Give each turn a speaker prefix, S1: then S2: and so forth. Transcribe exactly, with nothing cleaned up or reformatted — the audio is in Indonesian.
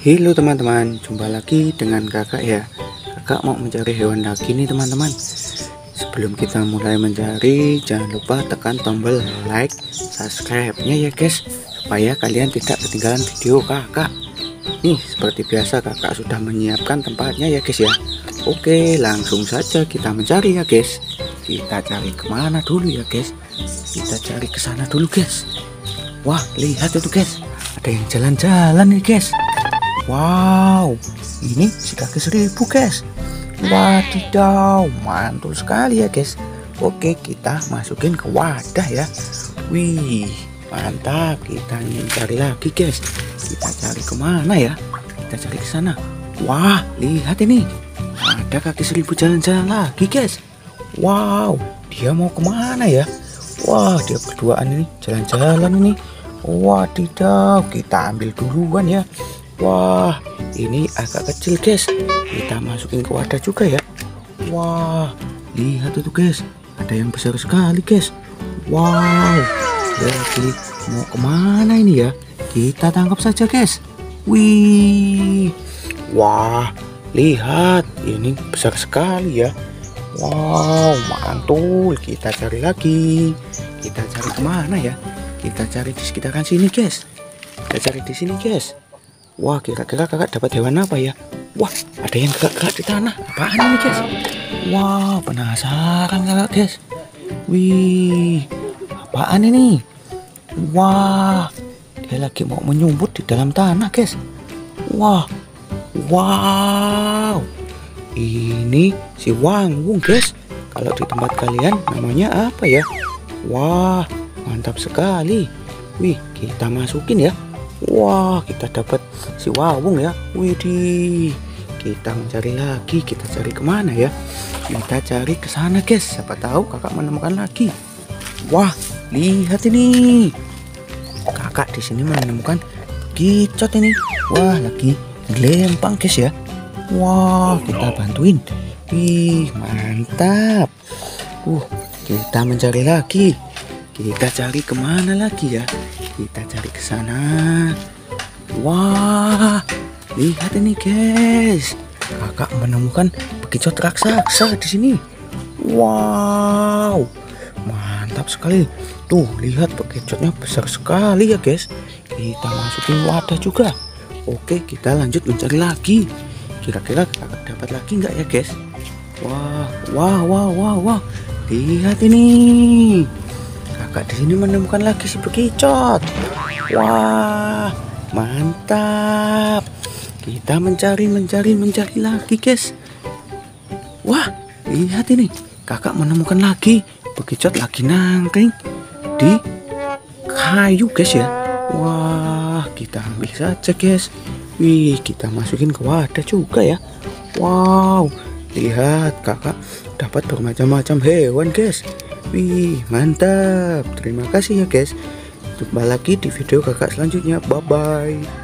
S1: Halo teman-teman, jumpa lagi dengan kakak ya. Kakak mau mencari hewan lagi nih teman-teman. Sebelum kita mulai mencari, jangan lupa tekan tombol like, subscribe-nya ya guys, supaya kalian tidak ketinggalan video kakak. Nih seperti biasa kakak sudah menyiapkan tempatnya ya guys ya. Oke, langsung saja kita mencari ya guys. Kita cari kemana dulu ya guys? Kita cari ke sana dulu guys. Wah, lihat itu guys, ada yang jalan-jalan nih guys. Wow, ini si kaki seribu guys. Wadidaw, mantul sekali ya guys. Oke, kita masukin ke wadah ya. Wih, mantap. Kita ingin cari lagi guys. Kita cari kemana ya? Kita cari ke sana. Wah, lihat ini, ada kaki seribu jalan-jalan lagi guys. Wow, dia mau kemana ya? Wah, dia berduaan ini jalan-jalan ini. Wadidaw, kita ambil duluan ya. Wah, ini agak kecil guys. Kita masukin ke wadah juga ya. Wah, lihat itu guys, ada yang besar sekali guys. Wow, berarti mau kemana ini ya? Kita tangkap saja guys. Wih, wah, lihat, ini besar sekali ya. Wow, mantul. Kita cari lagi. Kita cari kemana ya? Kita cari di sekitaran sini guys. Kita cari di sini guys. Wah, kira-kira kakak dapat hewan apa ya? Wah, ada yang gerak-gerak di tanah. Apaan ini guys? Wah, penasaran kakak guys. Wih, apaan ini? Wah, dia lagi mau menyumbut di dalam tanah guys. Wah, wow, ini si wangun guys. Kalau di tempat kalian namanya apa ya? Wah, mantap sekali. Wih, kita masukin ya. Wah, kita dapat si wawung ya. Widih, kita mencari lagi. Kita cari kemana ya? Kita cari ke sana guys. Siapa tahu kakak menemukan lagi. Wah, lihat ini, kakak di sini menemukan kicot ini. Wah, lagi gelempang guys ya. Wah, kita bantuin. Wih, mantap. Uh, kita mencari lagi. Kita cari kemana lagi ya? Kita cari ke sana. Wah, lihat ini guys, kakak menemukan bekicot raksasa di sini. Wow, mantap sekali. Tuh, lihat bekicotnya besar sekali ya guys. Kita masukin wadah juga. Oke, kita lanjut mencari lagi. Kira-kira kakak dapat lagi nggak ya guys? Wah, wah, wah, wah, wah. Lihat ini, kakak di sini menemukan lagi si bekicot. Wah, mantap. Kita mencari, mencari, mencari lagi guys. Wah, lihat ini, kakak menemukan lagi bekicot lagi nangkring di kayu guys ya. Wah, kita ambil saja guys. Wih, kita masukin ke wadah juga ya. Wow, lihat kakak dapat bermacam-macam hewan guys. Wih, mantap. Terima kasih ya guys. Jumpa lagi di video kakak selanjutnya. Bye bye.